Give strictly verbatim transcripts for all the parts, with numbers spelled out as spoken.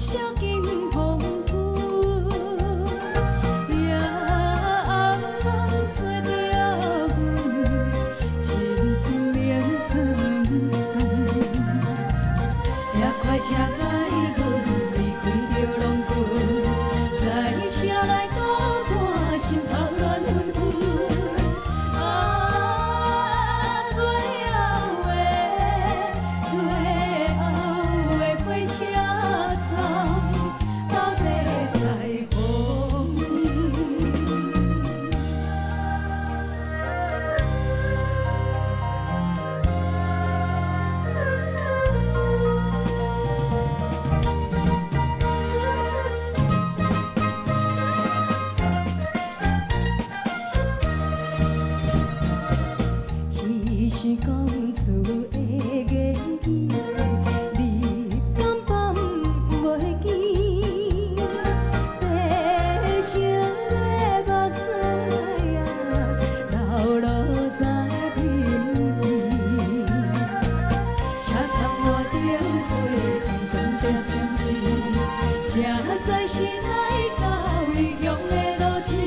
小景风雨，夜暗梦做着阮，一阵凉酸酸。也快车载阮离开着龙群，载车来到半心头乱纷纷。啊，最后的最后的火车站，到底在风。彼是公厝的言语，你敢捌袂记？白色的目屎呀，流落在面边。车窗外灯火，光这相思，才知是来到异乡的路径。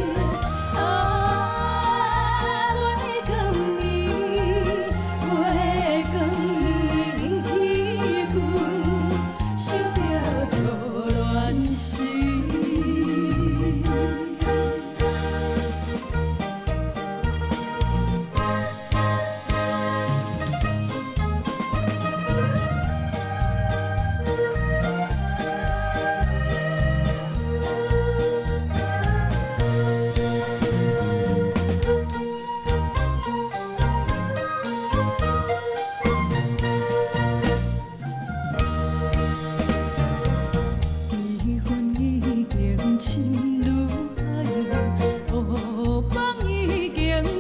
啊，月光暝，月光暝起阮，想着错乱时。离婚已经深如海，乌梦已经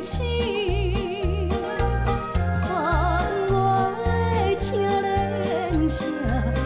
醒。窗外的青莲声，